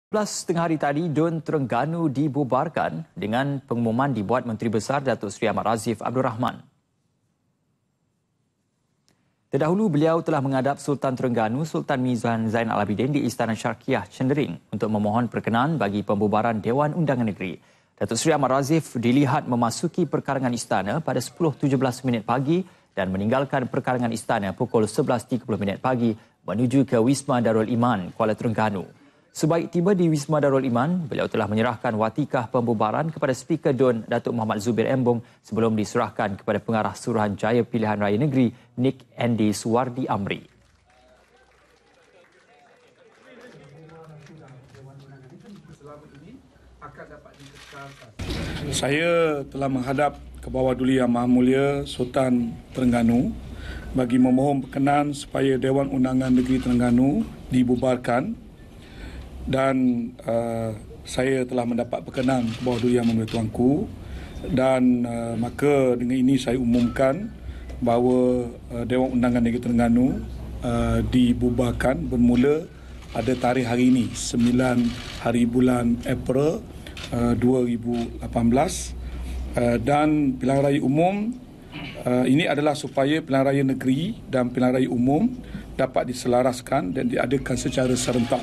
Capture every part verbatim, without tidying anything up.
Plus tengah hari tadi, D U N Terengganu dibubarkan dengan pengumuman dibuat Menteri Besar Datuk Seri Ahmad Razif Abdul Rahman. Terdahulu beliau telah menghadap Sultan Terengganu Sultan Mizan Zainal Abidin di Istana Syarkiah Cendering untuk memohon perkenaan bagi pembubaran Dewan Undangan Negeri. Datuk Seri Ahmad Razif dilihat memasuki perkarangan istana pada sepuluh tujuh belas minit pagi dan meninggalkan perkarangan istana pukul sebelas tiga puluh minit pagi menuju ke Wisma Darul Iman, Kuala Terengganu. Sebaik tiba di Wisma Darul Iman, beliau telah menyerahkan watikah pembubaran kepada Speaker D U N Datuk Muhammad Zubir Embong sebelum diserahkan kepada Pengarah Suruhanjaya Pilihan Raya Negeri Nik Andy Suwardi Amri. Saya telah menghadap ke bawah Duli Yang Maha Mulia Sultan Terengganu bagi memohon perkenan supaya Dewan Undangan Negeri Terengganu dibubarkan. Dan uh, saya telah mendapat perkenan ke bawah Duli Yang Maha Mulia Tuanku, dan uh, maka dengan ini saya umumkan bahawa uh, Dewan Undangan Negeri Terengganu uh, dibubarkan bermula pada tarikh hari ini, sembilan hari bulan April uh, dua ribu lapan belas, uh, dan pilihan raya umum uh, ini adalah supaya pilihan raya negeri dan pilihan raya umum dapat diselaraskan dan diadakan secara serentak.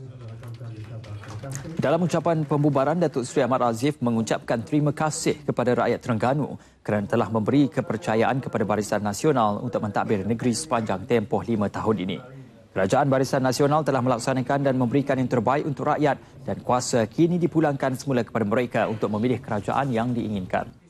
Dalam ucapan pembubaran, Datuk Seri Ahmad Razif mengucapkan terima kasih kepada rakyat Terengganu kerana telah memberi kepercayaan kepada Barisan Nasional untuk mentadbir negeri sepanjang tempoh lima tahun ini. Kerajaan Barisan Nasional telah melaksanakan dan memberikan yang terbaik untuk rakyat dan kuasa kini dipulangkan semula kepada mereka untuk memilih kerajaan yang diinginkan.